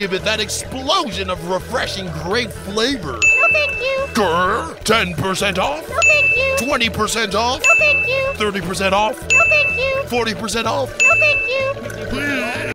Give it that explosion of refreshing grape flavor. No, thank you. Grr, 10% off? No, thank you. 20% off? No, thank you. 30% off? No, thank you. 40% off? No, thank you.